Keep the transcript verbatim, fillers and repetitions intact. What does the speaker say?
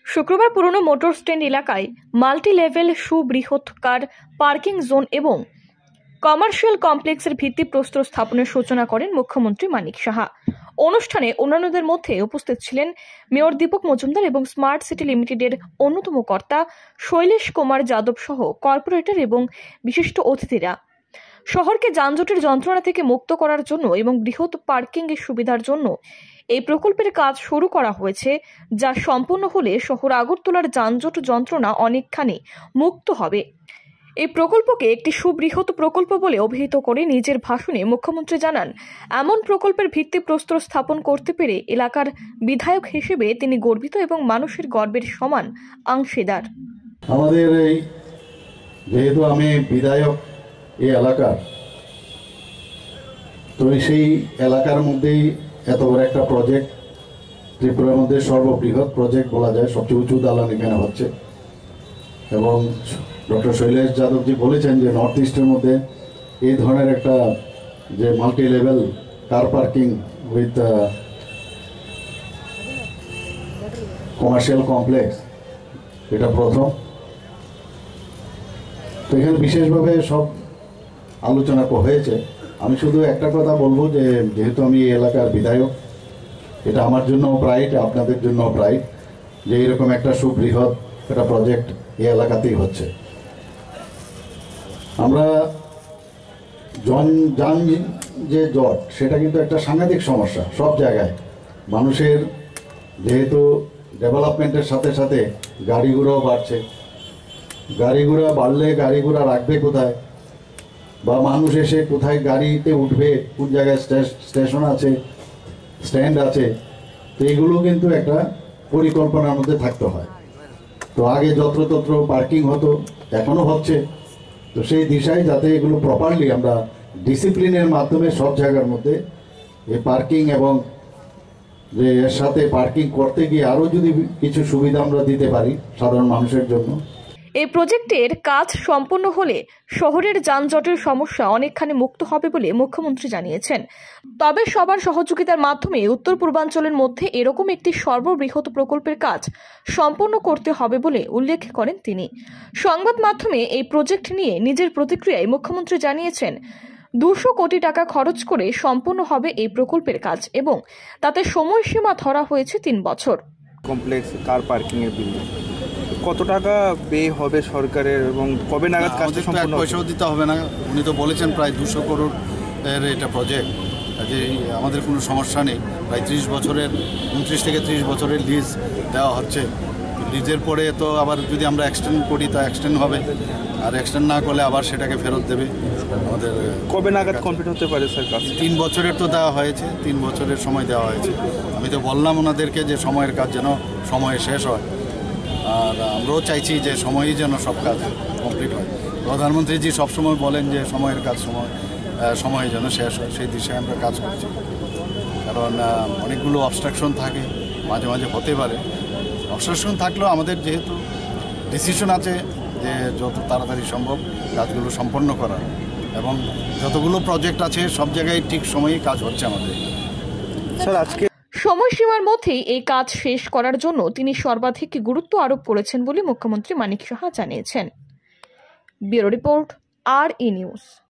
শুক্রবার পুরনো motor stand এলাকায় মাল্টি লেভেল সুবৃহৎকার পার্কিং জোন এবং কমার্শিয়াল কমপ্লেক্সের ভিত্তিপ্রস্তর স্থাপনের সূচনা করেন মুখ্যমন্ত্রী মানিক সাহা। অনুষ্ঠানে অন্যান্যদের মধ্যে উপস্থিত ছিলেন মেয়র দীপক মজুমদার এবং স্মার্ট সিটি লিমিটেডের অন্যতম কর্তা শৈলেশ কুমার যাদব সহ কর্পোরেটর এবং বিশিষ্ট অতিথিরা। শহরকে যানজটের যন্ত্রণা থেকে মুক্ত করার জন্য এবং বৃহৎ পার্কিং এর সুবিধার জন্য এই প্রকল্পের কাজ শুরু করা হয়েছে, যা সম্পন্ন হলে শহর আগরতলার যানজট যন্ত্রণা অনেকখানি মুক্ত হবে। এই প্রকল্পকে একটি সুবৃহৎ প্রকল্প বলে অভিহিত করে নিজের ভাষণে মুখ্যমন্ত্রী জানান, এমন প্রকল্পের ভিত্তিপ্রস্তর স্থাপন করতে পেরে এলাকার বিধায়ক হিসেবে তিনি গর্বিত এবং মানুষের গর্বের সমান অংশীদার। আমাদের এই যেহেতু আমি বিধায়ক এই এলাকার, তো সেই এলাকার মধ্যেই এত বড় একটা প্রজেক্ট, ত্রিপুরার মধ্যে সর্ববৃহৎ প্রজেক্ট বলা যায়, সবচেয়ে উঁচু দালান এখানে হচ্ছে। এবং ডক্টর শৈলেশ যাদবজি বলেছেন যে নর্থ ইস্টের মধ্যে এই ধরনের একটা যে multi level car parking with commercial complex, এটা প্রথম। তো এখানে বিশেষভাবে সব আলোচনা হয়েছে। আমি শুধু একটা কথা বলবো যে যেহেতু আমি এই এলাকার বিধায়ক, এটা আমার জন্য প্রাইড, আপনাদের জন্য প্রাইড যে এরকম একটা সুবৃহৎ একটা প্রজেক্ট এই এলাকাতেই হচ্ছে। আমরা জন যান যে জট, সেটা কিন্তু একটা সাংঘাতিক সমস্যা সব জায়গায়। মানুষের যেহেতু ডেভেলপমেন্টের সাথে সাথে গাড়ি ঘোড়াও বাড়ছে, গাড়ি ঘোড়া বাড়লে গাড়ি ঘোড়া রাখবে কোথায়, বা মানুষ এসে কোথায় গাড়িতে উঠবে, কোন জায়গায় স্টেশন আছে, স্ট্যান্ড আছে, তো এগুলো কিন্তু একটা পরিকল্পনার মধ্যে থাকতে হয়। তো আগে যত্রতত্র পার্কিং হতো, এখনও হচ্ছে। তো সেই দিশায় যাতে এগুলো প্রপারলি আমরা ডিসিপ্লিনের মাধ্যমে সব জায়গার মধ্যে এই পার্কিং এবং যে এর সাথে পার্কিং করতে গিয়ে আরও যদি কিছু সুবিধা আমরা দিতে পারি সাধারণ মানুষের জন্য। এই প্রজেক্টের কাজ সম্পন্ন হলে শহরের যানজটের সমস্যা অনেকখানি মুক্ত হবে বলে মুখ্যমন্ত্রী জানিয়েছেন। তবে সবার সহযোগিতার মাধ্যমে উত্তর পূর্বাঞ্চলের মধ্যে এরকম একটি সর্ববৃহৎ প্রকল্পের কাজ সম্পন্ন করতে হবে বলে উল্লেখ করেন তিনি। সংবাদ মাধ্যমে এই প্রজেক্ট নিয়ে নিজের প্রতিক্রিয়ায় মুখ্যমন্ত্রী জানিয়েছেন, দুশো কোটি টাকা খরচ করে সম্পন্ন হবে এই প্রকল্পের কাজ এবং তাতে সময়সীমা ধরা হয়েছে তিন বছর। কমপ্লেক্স কার পার্কিং এর বিল্ডিং কত টাকা ব্যয় হবে সরকারের এবং কবে নাগাদ কাজটা সম্পন্ন হবে? পয়সাও দিতে হবে না, উনি তো বলেছেন প্রায় দুশো করোড় এর এটা প্রজেক্ট, যে আমাদের কোনো সমস্যা নেই। প্রায় ত্রিশ বছরের উনত্রিশ থেকে ত্রিশ বছরের লিজ দেওয়া হচ্ছে। লিজের পরে তো আবার যদি আমরা এক্সটেন্ড করি তা এক্সটেন্ড হবে, আর এক্সটেন্ড না করলে আবার সেটাকে ফেরত দেবে আমাদের। কবে নাগাদ কমপ্লিট হতে পারে স্যার কাজ? তিন বছরের তো দেওয়া হয়েছে, তিন বছরের সময় দেওয়া হয়েছে। আমি তো বললাম ওনাদেরকে যে সময়ের কাজ যেন সময়ে শেষ হয়, আর আমরাও চাইছি যে সময়ই যেন সব কাজ কমপ্লিট হয়। প্রধানমন্ত্রীজি সবসময় বলেন যে সময়ের কাজ সময় সময় যেন শেষ হয়, সেই দিশায় আমরা কাজ করছি। কারণ অনেকগুলো অবস্ট্রাকশন থাকে, মাঝে মাঝে হতে পারে। অবস্ট্রাকশন থাকলেও আমাদের যেহেতু ডিসিশন আছে যে যত তাড়াতাড়ি সম্ভব কাজগুলো সম্পন্ন করা, এবং যতগুলো প্রজেক্ট আছে সব জায়গায় ঠিক সময়ে কাজ হচ্ছে আমাদের। স্যার আজকে সময়সীমার মধ্যেই এই কাজ শেষ করার জন্য তিনি সর্বাধিক গুরুত্ব আরোপ করেছেন বলে মুখ্যমন্ত্রী মানিক সাহা জানিয়েছেন। ব্যুরো রিপোর্ট, আর ই নিউজ।